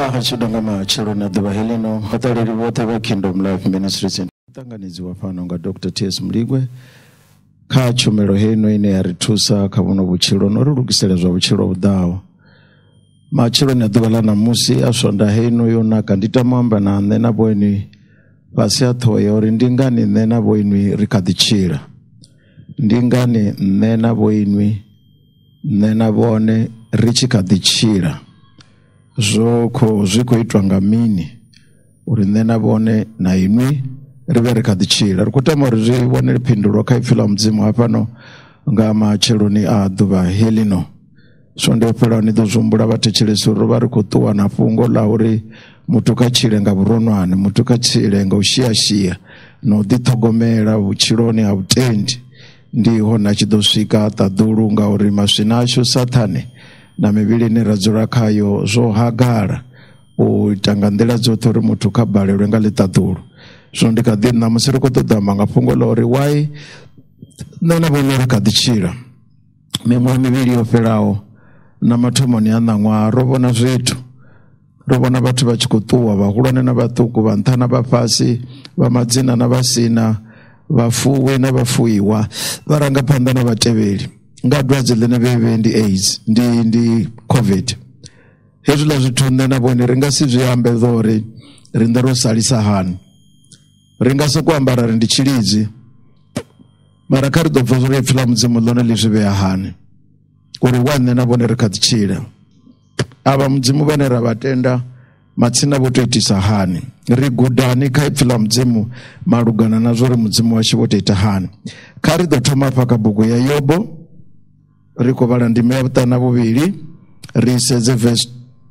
Chidongama children at the Vhoinwi, Hatariri whatever Kingdom Life Ministries in Tanganizi Wafanonga Dr. T.S. Muligwe, Kachumero Heno in Aritusa, Kabuno Buchiro, Norukiselez of Chiro Dao. My children at the Valana Musi, Asonda Heno, Yona, Candita Mambana, and then a Vhoinwi, Pasiato, or Ndingani, and then a Vhoinwi, Ricadichira. Ndingani, Nena Vhoinwi, Nena Vone, Richicadichira. Zoko ziko itwangamini urinena bone na inwi rivereka dichira rikutama rizvi wone pinduro kaifila mdzimu hapano ngama cheloni aduva helino sonde pera ni dozumbura batecheleso vari kutuwa na fungo la uri mutuka chilenga buronwane mutuka chilenga ushia no ditogomera uchironi autendi ndiho nachidosvika taduru nga uri masvinasho satani na mivili ni radzura kayo zo hagara uitangandela zotori mutu kabale renga litaduru so ndikadini na musiri kutodama nga fungo lori wai nana bonore kadichira mimwe mivili yoferao na matomoni anangwa robona zvetu robona batu bachikutuwa vakulwane na batuku vantana bafasi vamadzina na vasina vafuwe na vafuiwa varanga panda na vateveli ngadwadze lena veve ndi AIDS ndi COVID hezula zvitunda na bone ringa sizviyambe dhori rinda rosalisa hani ringa sokuambara rindi chilidzi mara kari dobva zori epfila mudzimu lona lizviveya hani uri wane na bone rikatichira ava mudzimu vane ravatenda matsina votoitisa hani rigudani kaipfila mudzimu marugana nazvo ri mudzimu wacho votoita hani kari dotoma pakabhuku ya Yobho riko vala ndime ya vutana vuvili risedze verse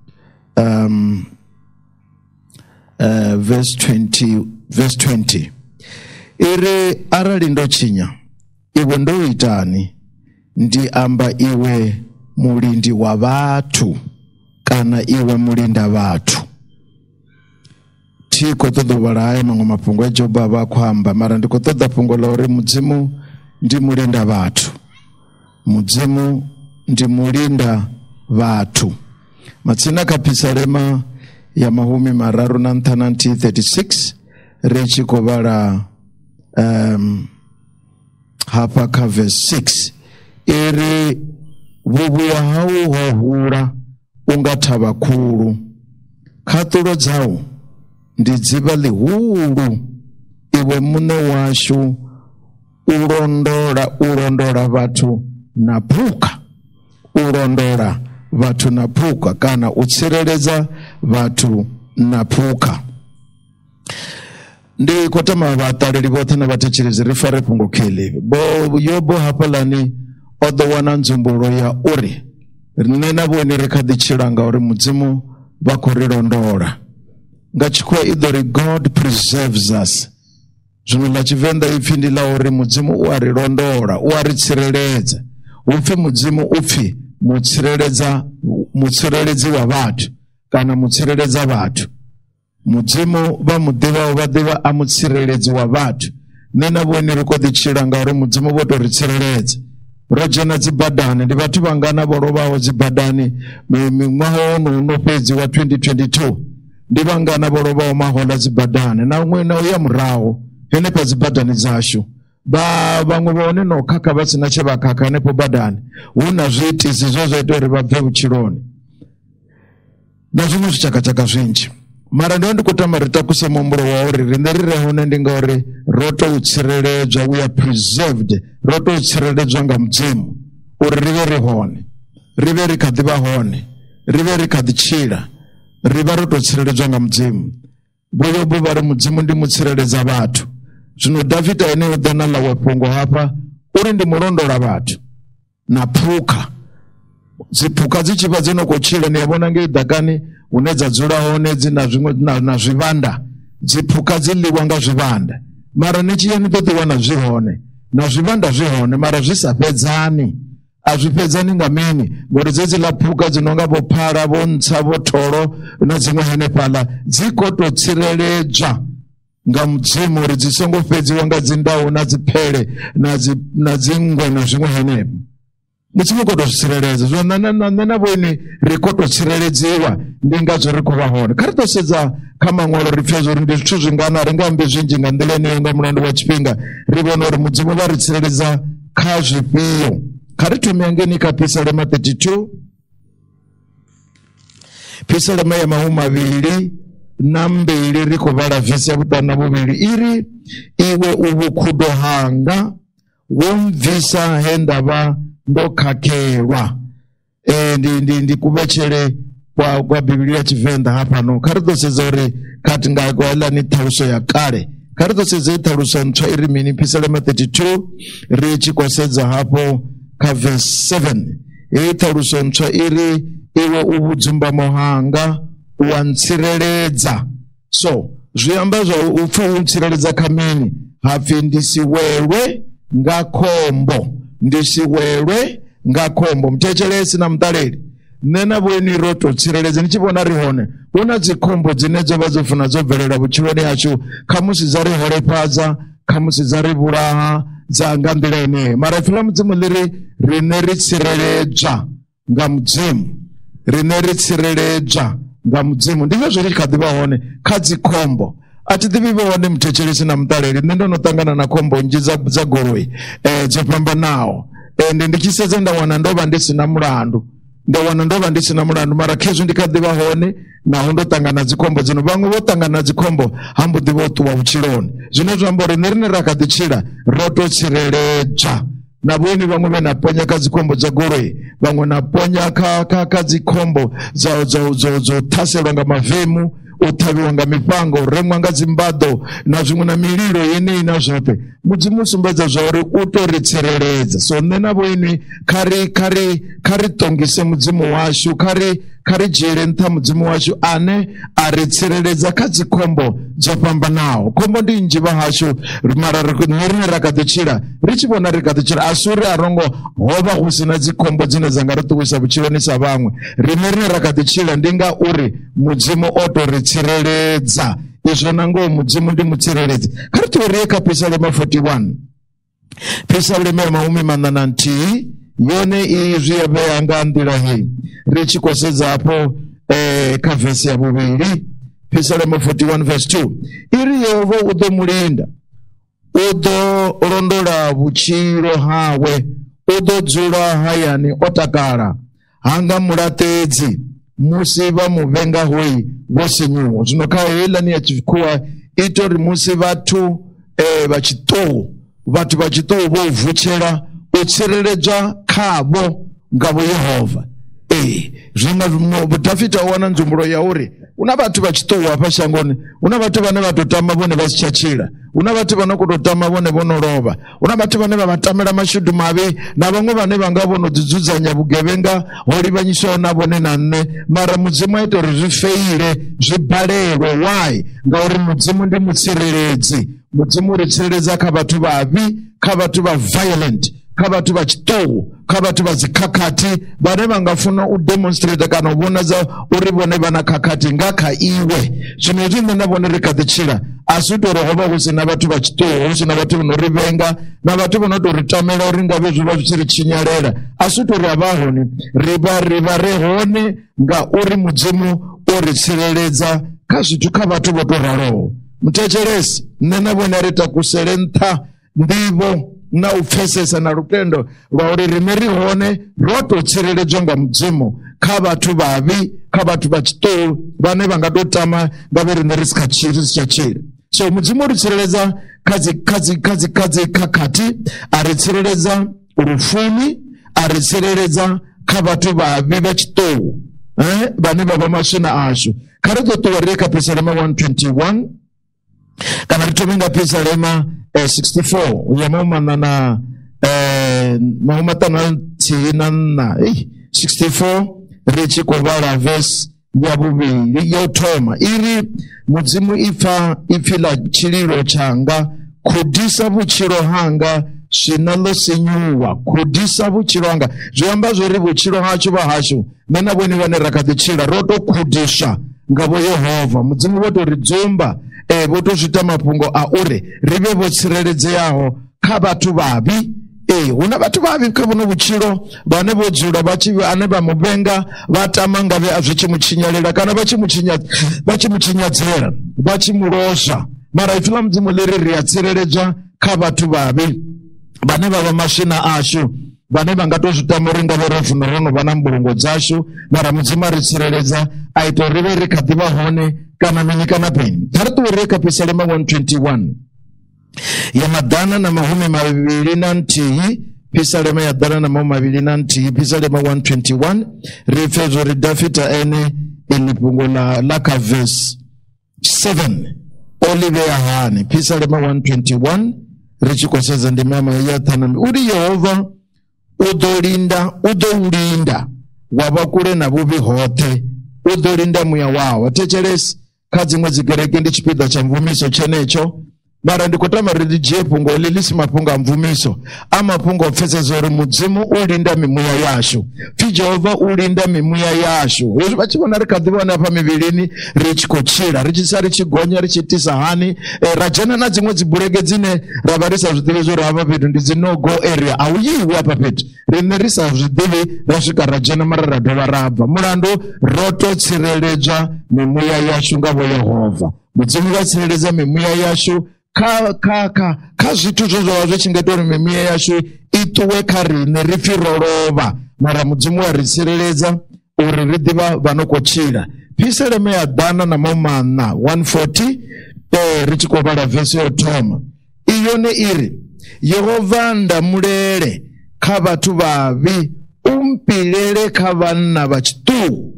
20 iri arali ndochinya iwe ndoitani ndi amba iwe mulindi wa vatu kana iwe mulinda vatu tiko todo vala aya mamwe mapungo ya Jobho avakuamba mara ndiko toda pungo la uri mudzimu ndi mulinda vatu mudzimu ndi mulinda vatu matsina kapisa lema ya mahumi mararu na ntananti 36 rechi kovala hapa ka verse 6 iri vuvuya hau hohura ungatava kuru katulo dzau ndi dziva lihulu iwe mune washu urondora vatu na puka urondora vatu na puka kana utsireledza vatu na puka ndi kotama vataleli vothe na vatecherizi rifare pungo kheli bo Yobho hapalani odowana nzumbulo ya uri rinena voni rikadichira nga uri mudzimu vakorirondora ngachikwa idori God preserves us zvino la Chivenda ipfindi la uri mudzimu uarirondora uaritsireledza upfi mudzimu upfi mutsireledzi wa vatu kana mutsireledza vatu mudzimu vadiva amutsireledzi wa vatu nena voni rikodichira nga uri mudzimu votoritsireledza rojena dzibhadhani ndi vatu vangana vorovawo dzibhadhani mimwaha ono unopedzi wa 2022 ndi vangana vorovawo mahola dzibhadhani na umwe na uya murawo hene pa dzibhadhani dzashu vamwe vaone nokaka vasina chevakaka nepo badhani una zviitisi zvaita uri vabve uchironi na zvimwe zvichakachaka zvinji mara ndo ndikutama ritakuse mumburo wauri rine rirehone ndinga uri rotoutsireledzwa we are preserved rotoutsireledzwa nga mudzimu uri rive rihone rive rikadiva hone rive rikadichira riva rototsireledzwa nga mudzimu Yobho vari mudzimu ndi mutsireledza vatu zvino Dhavhidha ine udana la wepungo hapa uri ndi murondora vatu na puka zipuka dzichiva dzinokochira neyavona ngeidhakani une dzadzura honedzi na zvimwe na zvivanda dzipuka dziliwa nga zvivanda mara nechiyani totiwana zvihone na zvivanda zvihone mara zvisapedzani azvipedzani ngamini ngori dzedzila puka dzinonga vopara vontsa votoro na dzimwe hene pala dzikototsireledzwa nga mudzimu uri dzisongofedziwa nga dzindau na dzipfele na dzingwe na zvimwe henepo mudzimu koto tsireledza so na vhoini ri koto tsireledziwa ndi ngazwo ri khou vha hone. Kha ri tou sedza kha maṅwalo ri pfha zwori ndi zwithu zwingana ri nga ambi zwinzhi nga nḓila yeneyo nga mulandu wa tshifhinga ri vhona uri mudzimu vha ri tsireledza kha zwifhio. Kha ri thome ngeni kha Psalm 32 Psalm ya 22 ri khou vhala vesi ya 5 na 2 iri iwe u vhukhudo hanga wo mvisa he ndavha ndo khakhelwa. Ndi kuvhetshele kwa Biblia ya Tshivenḓa hafhano. Kha ri ḓo sedza uri khathi nga ni ṱhaluso ya kale, kha ri ḓo sedza i ṱhaluso ntswa iri mini Psalm 32 ri tshi khou sedza hafho kha verse 7 i ṱhaluso ntswa iri iwe u vhudzumbamo hanga wa ntsireledza. So zwi amba zwa u pfa u ntsireledza kha mini? Hapfi ndi si welwe nga khombo, ndi si welwe nga khombo. Mthetshelesi na muṱaleli, nṋe na vhoini ro to tsireledza ni tshi vhona ri hone huna dzikhombo dzine dzo vha dzo funa dzo bvelela vhutshiloni hashu, khamusi dza ri holefhadza, khamusi dza ri vhulaha, dza nga nḓila yeneyo. Mara pfhi ḽa mudzimu ḽi rine ri tsireledzwa nga mudzimu, rine ri tsireledzwa nga mudzimu. Ndi zwo ri kha ḓivha hone kha dzikhombo. A thi ḓivhi vhone mthetshelesi na muṱaleli, nṋe ndo no ṱangana na khombo nnzhi dza goloi dzo fhambanaho, ende ndi tshi sedza nda wana ndo vha ndi sina mulandu, mara khezwo ndi kha ḓivha hone naho ndo ṱangana dzikhombo dzino. Vhaṅwe vho ṱangana dzikhombo ha mbo ḓi vho ṱuwa vhutshiloni, zwine zwa amba uri nṋe rine ra kha ḓi tshila ro to tsireledzwa. Na vhoini vhaṅwe vhe na ponya kha dzikhombo dza goloi, vhaṅwe na ponya kha dzikhombo dzo ṱhaselwa nga mavemu, u ṱhavhiwa nga mifhango, u remwa nga dzimbaḓo na zwiṅwe na mililo yeneyi na zwoṱhe. Mudzimu u sumbedza zwa uri u to ri tsireledza. So nṋe na vhoini kha ri ṱongise mudzimu washu, kha ri dzhiele nṱha mudzimu washu ane a ri tsireledza kha dzikhombo dzo fhambanaho. Khombo ndi nnzhi vha hashu, mara nṋe rine ra kha ḓi tshila ri tshi vhona ri kha ḓi tshila, a si uri a rongo hovha hu sina dzikhombo dzine dza nga ri ṱuwisa vhutshiloni sa vhaṅwe. Rine ra kha ḓi tshila ndi nga uri mudzimu o to ri tsireledza. Izwo na ngoho mudzimu ndi mutsireledzi. Kha ri tou ri kha Psalm 41 Psalm ya 41 yone izwi ya vhea nga nḓila hei ri tshi khou sedza hafho kha vesi ya 2 Psalm 41 verse 2 iri Yehova u ḓo mulinda, u ḓo londola vhutshilo hawe, u ḓo dzula hayani o takala, hanga mulaṱedzi musi vha muvhenga hoi vho senyuwa. Zwino kha heiḽani ya tshikhuwa ita uri musi vhathu vha tshiṱuhu vho vutshela u tsireledzwa khavho nga vho Yehova. Zwino Dafita o wana nzumbulo ya uri una vhathu vha tshiṱuhu hafha shangoni, una vhathu vhane vha to tama vhone vha si tsha tshila, una vhathu vhane khou to tama vhone vho no lovha, una vhathu vhane vha tamela mashudu mavhi, na vhaṅwe vhane vha nga vhono dzudzanya vhugevhenga ho livhanyiswaho na vhone na nṋe. Mara mudzimu a ita uri zwi feile, zwi balelwe. Why? Ngauri mudzimu ndi mutsireledzi. Mudzimu ri tsireledza kha vhathu vhavhi, kha vhathu vha violent, kha vhathu vha tshiṱuhu, kha vhathu vha dzikhakhathi vhane vha nga funa u demonstrate kana u vhonadza uri vhone vha na khakhathi nga kha iwe. Zwino hezwi nṋe na vhone ri kha ḓi tshila, a si tou ri ho vha hu si na vhathu vha tshiṱuhu, hu si na vhathu vho no ri vhenga, na vhathu vho no tou ri tamela uri ngavhe zwi vha zwi tshi ri tshinyalela. A si tou ri a vha hone, ri vha ri hone nga uri mudzimu o ri tsireledza kha zwithu, kha vhathu vho tou raloho. Muthetshelesi, nṋe na vhone ri takusele nṱha nḓivho na u pfesesa na lutendo lwa uri rine ri hone ro to tsireledzwa nga mudzimu kha vhathu vhavhi, kha vhathu vha tshiṱuhu vhane vha nga to tama nga vhe rine ri si tsha tshila. So mudzimu ri tsireledza kha dzi khakhathi, a ri tsireledza lufuni, a ri tsireledza kha vhathu vhavhi vha tshiṱuhu vhane vha vha maswina ashu. Kha ri ḓo ṱuwa ri kha Psalm 121 kana ri thome nga Psalm 64 ya mahumaṱanu na nṋa 64 ri tshi khou vhala verse ya 2 ya u thoma iri mudzimu ipfa ipfi ḽa tshililo tshanga, khudisa vhutshilo hanga swina ḽo senyuwa, khudisa vhutshilo hanga. Zwi amba zwori vhutshilo hashu vha hashu nṋe na vhone vhane ra kha ḓi tshila ro to khudiswa nga vho Yehova. Mudzimu vho to ri dzumba, vho to zwi ita mafhungo a uri ri vhe vho tsireledzeaho kha vhathu vhavhi, Huna vhathu vhavhi kha vhuno vhutshilo vhane vho dzula ane vha muvenga vha tama nga vhe a zwi tshi mutshinyalela kana vha tshi mutshinyadzela vha tshi mulosha. Mara ife ḽa Mudzimu ḽi ri a tsireledzwa kha vhathu vhavhi vhane vha vha maswina ashu, vhane vha nga to zwi tama uri nga vhe ro funa ro no vha na mbulungo dzashu, mara Mudzimu a ri tsireledza a ita uri ri vhe ri kha ḓi vha hone kana mini kana peni. Kha ri ṱuwe ri kha Psalm 121 ya maḓana na mahumi mavhili na nthihi, Psalm ya ḓana na mahumi mavhili na nthihi, Psalm 121 ri pfe zwo ri Dafita ene iḽi fhungo ḽa kha verse 7 o ḽi vhea hani. Psalm 121 ri tshi khou sedza ndima ya ṱhanu uri Yehova u ḓo linda wa vha kule na vhuvhi hoṱhe, u ḓo linda muya wawo. Thetshelesi, kha dziṅwe dzi kereke ndi tshipiḓa tsha mvumiso tshenetsho, mara ndi khou tama ri ḽi dzhie fhungo ḽi ḽi si mafhungo a mvumiso, a mafhungo o pfesesa uri Mudzimu u linda mimuya yashu, pfi Jehova u linda mimuya yashu. Hezwi vha tshi vhona ri kha ḓi vhona hafha mivhilini ri tshi khou tshila, ri tshi sa ri tshi gonya ri tshi itisa hani, ra dzhena na dziṅwe dzi bulege dzine ra vha ri sa zwiḓivhi zwo ri hafha fhethu ndi dzi no-go area, a u yiwi hafha fhethu, riṋe ri sa zwiḓivhi ra swika ra dzhena mara ra dovha ra bva. Mulandu ro to tsireledzwa mimuya yashu nga vho Yehova. Mudzimu vha tsireledza mimuya yashu kha zwithu zwo zwa zwi tshi nga ita uri mimuya yashu i ṱuwe kha riṋe ri pfi ro lovha, mara Mudzimu wa ri tsireledza uri ri ḓivha vha no khou tshila. Psalm ya ḓana na mahumaṋa 140 ri tshi khou vhala vesi yo thoma, iyone iri Yehova ndamulele kha vhathu vhavhi, umpilele kha vhanna vha tshiṱuhu,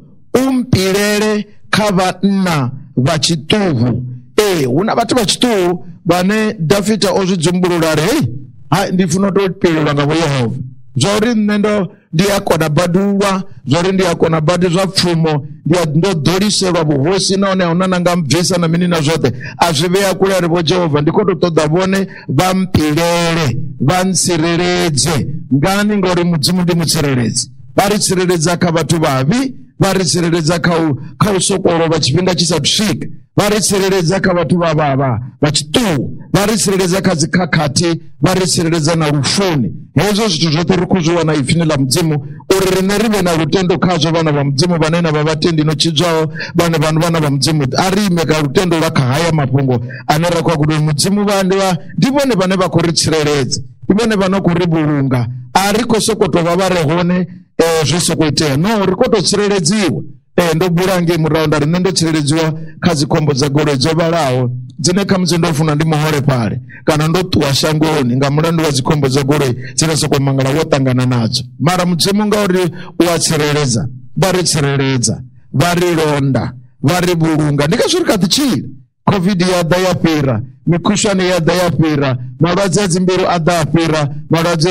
umpilele kha vhanna vha tshiṱuhu. Huna vhathu vha tshiṱuhu vhane Dafita o zwi dzumbulula ri ndi funa to pilelwa nga vho Yehova, zwauri nṋe ndi a kona badulwa, zwauri ndi a kona badi zwa pfumo, ndo ḓoliselwa vhuhosi nahone a huna na nga mbvisa na mini na zwoṱhe, a zwi vhea kule a ri vho Jehova ndi khou tou ṱoḓa vhone vha mpilele vha ntsireledze. Ngani? Ngauri Mudzimu ndi mutsireledzi. Vha ri tsireledza kha vhathu vhavhi, vha ri tsireledza kha u sokolova tshifhinga tshi sathu swika, vha ri tsireledza kha vhathu vha tshiṱuhu, vha ri tsireledza kha dzikhakhathi, vha ri tsireledza na lufuni. Hezwo zwithu zwoṱhe ri khou zwi wana ipfini ḽa Mudzimu uri riṋe ri vhe na lutendo khazwo, vhana vha Mudzimu vhane na vha vhatendi no tshidzaho vhana vha Mudzimu, a ri ime kha lutendo lwa kha haya mafhungo ane ra khou guda Mudzimu ndi vhone vhane vha khou ri tsireledza, ndi vhone vhane khou ri vhulunga. A ri khou sokou tou vha re hone zwi sokou itea, no, ri khou tou tsireledziwa. Ndo bula ngei murahu nda ri nṋe ndo tsireledziwa kha dzikhombo dza goloi dzo vhalaho dzine khamusi ndo funa ndi muholefhali kana ndo ṱuwa shangoni nga mulandu wa dzikhombo dza goloi dzine sokou mangala wo ṱangana nadzo. Mara Mudzimu ngauri u a tsireledza, vha ri tsireledza, vha ri londa, vha ri vhulunga. Ndi kha zwi ri kha ḓi tshila, COVID ya ḓa ya fhira, mikhushwane ya ḓa ya fhira, malwadze a dzimbilu a ḓa a fhira, malwadze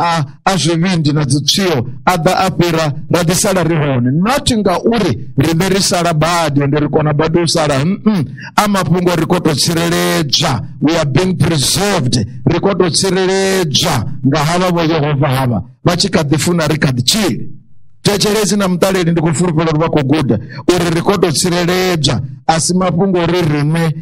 a zwivhindi na dzitswio a ḓa a fhira, ra ḓi sala ri hone. Not ngauri riṋe ri sala badi ende ri kona badi u sala, a mafhungo ri khou tou tsireledzwa, we are being preserved, ri khou tou tsireledzwa nga havha vho Yehova havha vha tshi kha ḓi funa ri kha ḓi tshila. Thetshelesi na muṱaleli ndi khou fulufhela uri vha khou guda uri ri khou tou tsireledzwa, a si mafhungo uri riṋe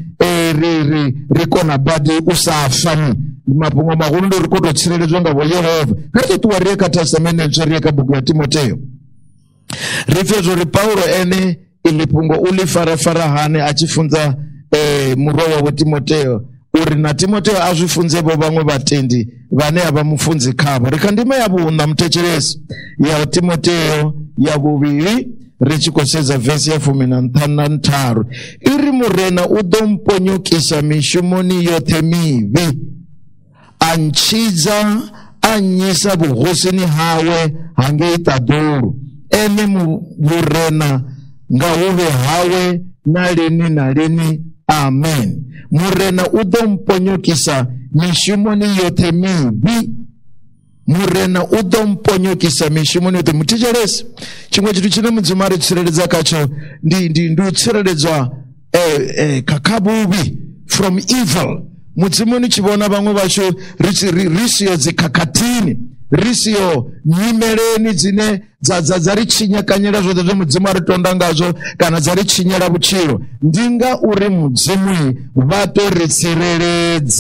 ri kona badi u sa fani. Mafhungo mahulu ndi ri khou tou tsireledzwa nga vho Yehova. Kha ri ṱuwa ri ye kha Testament ntswa, ri ye kha bugu ya Timoteo, ri pfe zwo ri Paulo ene iḽi fhungo u ḽi farafara hani a tshi funza murwa wawe Timoteo uri na Timoteo a zwi funze vho vhaṅwe vhatendi vhane a vha mufunzi khavho. Ri kha ndima ya vhuṋa muthetshelesi ya Timoteo ya vhuvhili ri tshi khou sedza vesi ya 13 iri murena u ḓo mponyokisa mishumoni yoṱhe mivhi, a ntshidza a nnyisa vhuhosini hawe hangei ṱaḓulu, ene vhurena nga huvhe hawe na lini na lini. Amen. Murena u ḓo mponyokisa mishumoni yoṱhe mivhi, murena u ḓo mponyokisa mishumoni yoṱhe. Muthetshelesi, tshiṅwe tshithu tshine Mudzimu a ri tsireledza khatsho ndi u tsireledzwa kha vhuvhi, from evil. Mudzimu ni tshi vhona vhaṅwe vhashu ri siho dzikhakhathini, ri siho nyimeleni dzine dza ri tshinyakanyela zwoṱhe zwe Mudzimu a ri tonda ngazwo kana dza ri tshinyela vhutshilo, ndi nga uri Mudzimu vha to ri tsireledza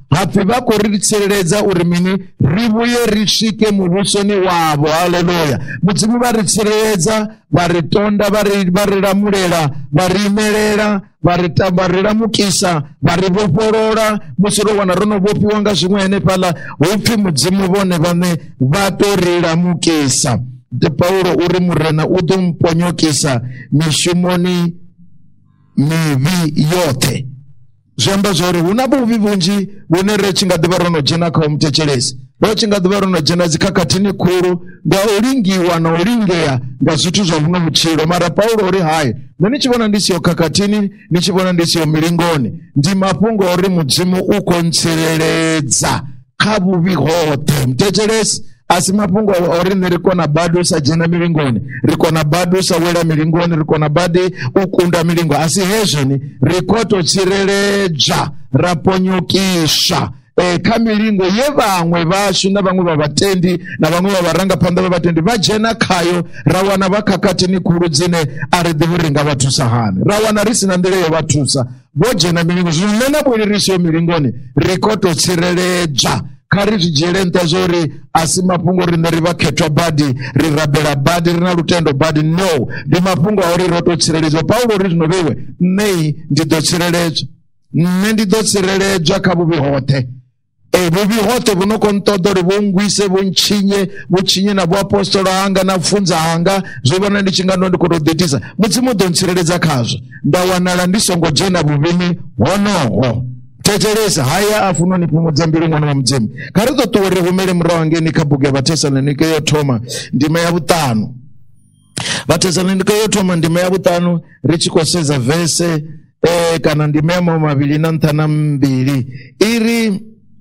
hapfi vha khou ri tsireledza uri mini ri vhuye ri swike muvhusoni wavho. Haleluya. Mudzimu vha ri tsireledza, vha ri tonda, vha ri lamulela, vha ri imelela, vha ri lamukisa, vha ri vhofholola musi ro wana ro no vhofhiwa nga zwiṅwe henefhaḽa, hupfi mudzimu vhone vhane vha to ri lamukisa. Paulo uri murena u ḓo mponyokisa mishumoni mivhi yoṱhe. Zwi amba zwori hu na vhuvhi vhunzhi vhune ri tshi nga ḓivha ro no dzhena kha muthetshelesi, ro tshi nga ḓivha ro no dzhena dzikhakhathini khulu nga u lingiwa na u lingea nga zwithu zwa vhuṅwe vhutshilo. Mara Paulo uri hayi, nṋe ni tshi vhona ndi siho khakhathini, ni tshi vhona ndi siho milingoni, ndi mafhungo ori mudzimu u khou ntsireledza kha vhuvhi hoṱhe. Muthetshelesi, asi mafhungo ori nṋe ri kona badi u sa dzhena milingoni, ri kona badi u sa wela milingoni, ri kona badi u kunda milingo. Asi hezwoni, ri khou tou tsireledzwa, ra ponyokiswa kha milingo ye vhaṅwe vhashu na vhaṅwe vha vhatendi na vhaṅwe vha vharangaphanḓa vha vhatendi vha dzhena khayo, ra wana vha khakhathini khulu dzine a ri ḓivhi ri nga vha thusa hani, ra wana ri si na nḓila yo vha thusa, vho dzhena milingo. Zwino nṋe na vhuli ri siho milingoni, ri khou tou tsireledzwa. Kha ri zwi dzhiele nṱha zwori a si mafhungo riṋe ri vha khethwa badi, ri rabela badi, ri na lutendo badi. No, ndi mafhungo a uri ro tou tsireledzwa. Paulo uri zwino vheiwe, nṋe ndi ḓo tsireledzwa, nṋe ndi ḓo tsireledzwa kha vhuvhi hoṱhe. Vhuvhi hoṱhe vhu no khou nṱoḓa uri vhu ngwise, vhu tshinye na vhuapostolo hanga na pfunza hanga, zwo vhona ndi tshi nga ndo ndi khou tou ḓitisa. Mudzimu ḓo ntsireledza khazwo, nda wanala ndi songo dzhena vhuvhini honoho. Thetshelesa, haya a funa ni phumudza mbilu ṅwana wa mudzimu. Kha ri ṱuṱuwe ri humele murahu hangeni kha bugu ya Vhathesalonike yo thoma ndima ya 5. Vhathesalonike yo thoma ndima ya 5 ri tshi khou sedza vese kana ndima ya 22 iri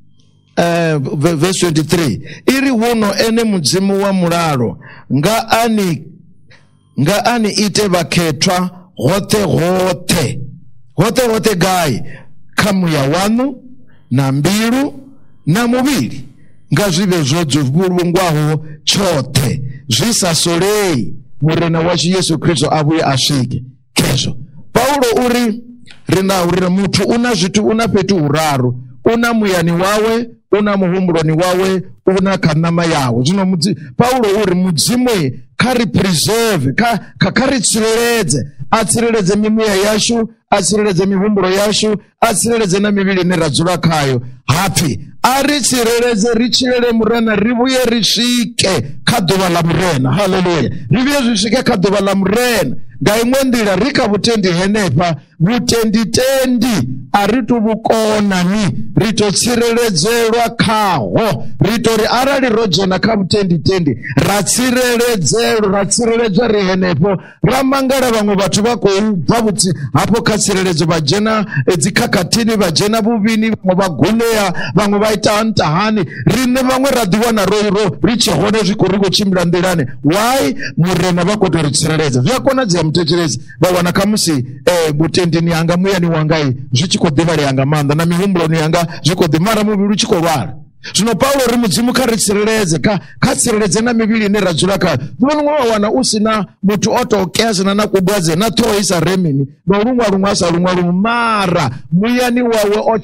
verse 23 iri huno ene mudzimu wa mulalo nga ani ite vhakhethwa hoṱhe gai kha muya wanu na mbilu na muvhili nga zwive zwo vhulungwaho tshoṱhe zwi sa solei murena washu Yesu Kristo a vhuye a swike khezwo. Paulo uri ri muthu una zwithu, una fhethu huraru, una muyani wawe, una muhumbuloni wawe, una kha ṋama yawe. Zwino Paulo uri mudzimu kha ri preserve, kha ri tsireledze, a tsireledze mimuya yashu, a tsireledze mihumbulo yashu, a tsireledze na mivhili ine ra dzula khayo. Hapfi a ri tsireledze, ri tshilele murena, ri vhuye ri swike kha ḓuvha ḽa murena. Haleluya. Ri vhuye ri swike kha ḓuvha ḽa murena. Nga iṅwe nḓila ri kha vhutendi henefha, vhutenditendi a ri tu vhukona ni, ri to tsireledzelwa khaho. Ri tori arali ro dzhena kha vhutenditendi ra tsireledzwa ri henefho, ra mangala vhaṅwe vhathu vha khou bva hafho kha tsireledzo vha dzhena dzikhakhathini, vha dzhena vhuvhini, vhaṅwe vha gunea, vhaṅwe vha ita ntahani. Riṋe vhaṅwe ra ḓiwana ri tshe hone zwi khou ri khou tshimbila nḓilani. Why? Murena vha khou tou ri tsireledza. Zwi a konadzea muthetshelesi, vha wana khamusi vhutendini hanga, muyani wanga zwi tshi khou ḓivhalea nga maanḓa, na mihumbuloni yanga zwi khou ḓi, mara muvhili u tshi khou lwala. Zwino Paulo ri mudzimu kha ri tsireledze, kha tsireledze na mivhili ine ra dzula khayo. Ḓuvha ḽiṅwe wa wana u si na muthu o tou kezana na kubwadze na ṱhoho i sa remini, na luṅwa a sa luṅwa, mara muyani wawe o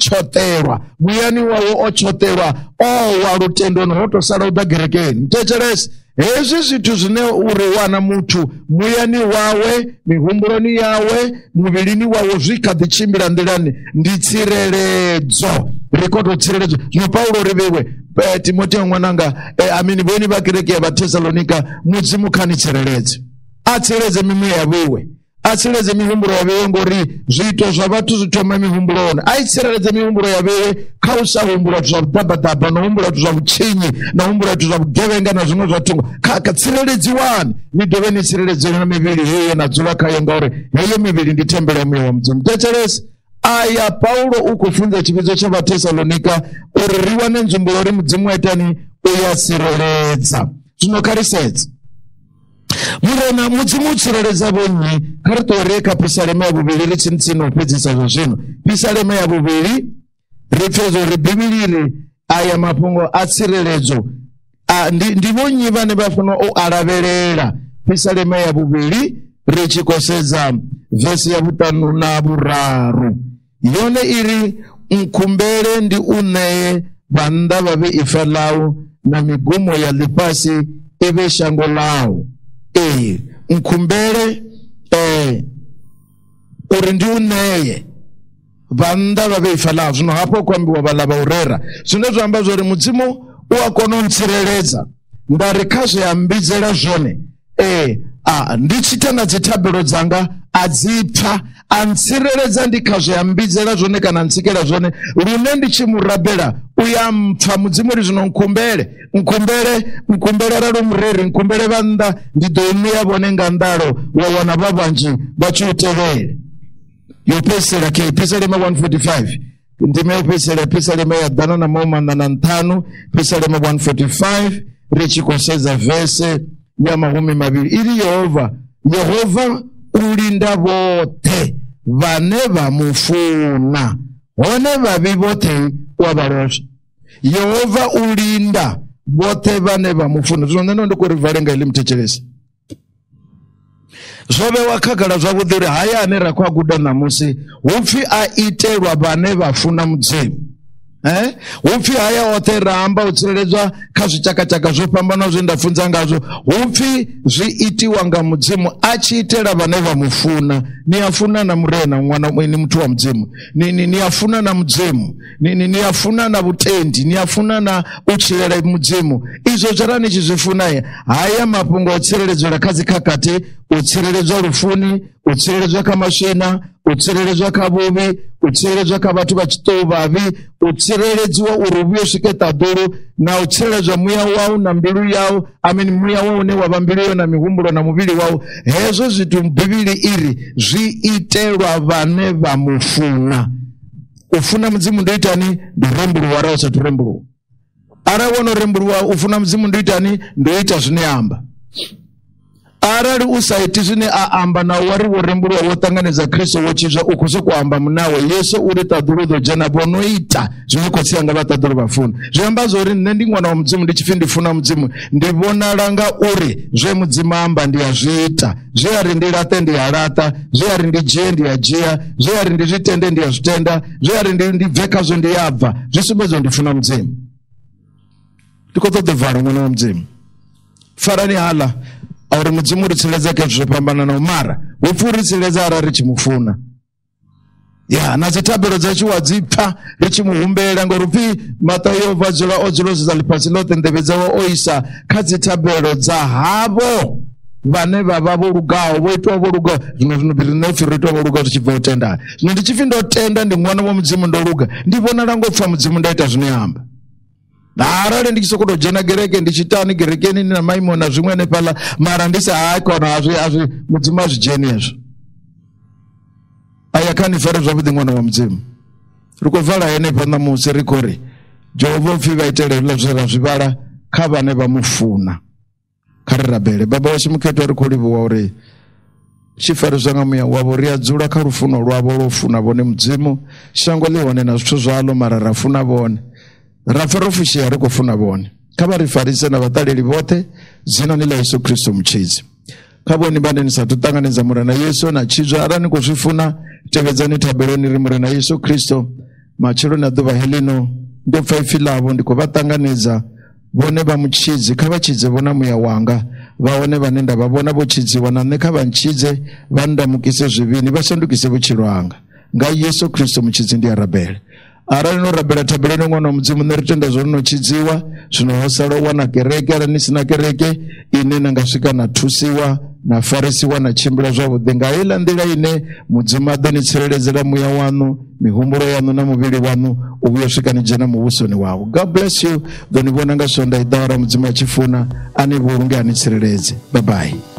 tshoṱelwa, o wa lutendoni ho tou sala u ḓa gerekeni. Muthetshelesi, hezwi zwithu zwine uri wana muthu muyani wawe, mihumbuloni yawe, muvhilini wawe zwi kha ḓi tshimbila nḓilani, ndi tsireledzo. Ri khou tou tsireledzo. Zwino Paulo ri vheiwe, Timoteo ṅwananga, vhoni vha kereke ya Vhathesalonika, mudzimu kha ni tsireledze, a tsireledze mimuya ya vheiwe, a tsireledze mihumbulo ya vheiwe, ngori zwiito zwa vhathu zwi thoma mihumbuloni. A i tsireledze mihumbulo ya vheiwe kha u sa humbula zwithu zwa vhuḓabaḓaba, na humbula zwithu zwa vhutshinyi, na humbula zwithu zwa vhugevhenga na zwiṅwe zwa thungo. Kha tsireledziwani, ni dovhe ni tsireledzeni na mivhili heyo na dzula khayo, ngauri heyo mivhili ndi thembele ya muya wa mudzimu. Thetshelesi, aya Paulo u khou funza tshivhidzo tsha Vhathesalonika uri ri wane nzumbulo uri mudzimu wa itani, u ya tsireledza. Zwino kha ri sedze, murena mudzimu u tsireledza vhoinwi. Kha ri ṱuwe ri ye kha Pisalema ya 2 ri tsini u fhedzisa zwa zwino. Pisalema ya 2 ri pfe uri Bivhili ri aya mafhungo a tsireledzo ndi vhoinwi vhane vha funa u a lavhelela. Pisalema ya 2 ri tshi khou sedza vesi ya 5 na 6 yone iri Mkumbele ndi uneye banda babe ifa lao na migumo ya lipasi ebe shango lao. Mkumbele uri ndi uneye banda babe ifa lao. Zino hapo kuambiwa balaba urera. Zinezo ambazo uri muzimu uwakono ntsireleza. Ndari kazo ya mbizela zone. Ndichita na zitabiro zanga azipha ansireleza ndikazo ya mbizela zone kana nsikela zone rune ndichimurabela uyampha mudzimu zino nkumbele raro mureri nkumbele banda ndidoimu yabone ngandaro wawana babanji bachutevele yopesela ke episalema 145 ndime yopesela episalema ya dana na maumanda na ntano episalema 145 richi konseza verse ya mahumi mabili ili Yehova ulinda bote vane bamufuna one babi bote wabarosha. Yehova ulinda bote vane bamufuna. Zoneno ndiko rivalenga ili mtechelesi zobe wakagala zwabudhiri haya anera kwa guda na musi upfi aiterwa vane bafuna mudzimu. Upfi haya ote ramba utsirelezwa kazu chaka zopambana zvindafunza ngazo upfi zviitiwa nga mudzimu achiitera vane vamufuna. Ni afuna na murena mwana mweni mtu wa mudzimu ni afuna na mudzimu ni afuna na butendi ni afuna na uchilele mudzimu izo zvarani chizifuna haya mapungo utsirelezwa kazi kakati utsirelezwa rufuni utsirelezwa kamashina utsirelezwa kabubi utsirelezwa kabatu bachito babi utsirelezwa urubio shiketa doro na utsirelezwa muya wao na mbilu yao muya wao ne wabambilu na mihumbulo na mubili wao hezo zitu mbibili iri zviiterwa vane vamufuna. Ufuna mzimu ndoitani ndoremburu warao saturemburu ara wono remburu wa ufuna mzimu ndoitani ndoita zvineamba arari usaiti zvine aamba na wari woremburu wotanganidza Kristo wochizva ukuso kuamba munawe Yesu uri tadhurudo jana bonoita zvinokotsiyanga vatadhuru vafuna zvambazori nendi mwana wa mudzimu ndichifindifuna mudzimu ndivona langa uri zvemudzimu amba ndiyazviita zveari ndirate ndiyarata zveari ndijie ndiyajia zveari ndizvitende ndiyazvitenda zveari ndibvekazvo ndiyabva zvisumbedzo ndifuna mudzimu ndikotodhevhara mwana wa mudzimu farani hala auri mudzimu ritsileza ke zvopambana na umara upfu ritsileza ara richimufuna na zitabiro dzacho wadzipha richimuhumbela ngorupi matayo vadzula odzulozisa lipasi lote ndeve dzawo oisa kadzitabiro dza havo vane vavavo rugawo voitwa vorugawo zvinobirinofiritwa vorugawo zvichibva utenda zvino ndichifindotenda ndi mwana wa mudzimu ndoruga ndivona langopfa mudzimu ndaita zvinoyamba arare ndichisokoto jena gereke ndichitani gerekeni na maimona zvimwene pala mara ndisa haikona azvi mudzimu azvijeni ezvo ayakani fare zvavudi mwana wa mudzimu rikovhala yene pana musi rikori Jehova upfi vaitele zvira zvivara kavane vamufuna karirabele baba wachimuketo rikolivo wauri chifaro zvanga muya wavo riadzula karufuno rwavo rofuna vone mudzimu shango lione na zvithu zvalo mara rafuna vone rafarofushia rikufuna vone kavarifarise na vataleli vote zina ni la Yesu Kristo mchizi kaboni bande nisatutanganiza murena Yesu na chizwa arani kuzvifuna tevedzani tabeloni rimurena Yesu Kristo machiro na dhuva helino ndopfa ifilavo ndiko vatanganiza vone vamuchidzi kavachidze vona muya wanga vaone vanenda vavona vochidziwa nane kavanchidze vandamukise zvivini vashandukise vuchiro anga ngai Yesu Kristo muchidzi ndiyarabele arani norabela tabeloni mwana wa mudzimu neritenda zvonochidziwa zvinohosala wana kereke ara nisina kereke ine nangasvika natusiwa nafarisiwa nachimbira zvavudhi ngailandira ine mudzimu adonitserelezera muya wanu mihumburo yanu na muviri wanu ubuyosvika nijena muvusoni wavo. God bless you. Donivona ngasonda idawara mudzimu achifuna ane vurunge anitsereleze. Bye bye.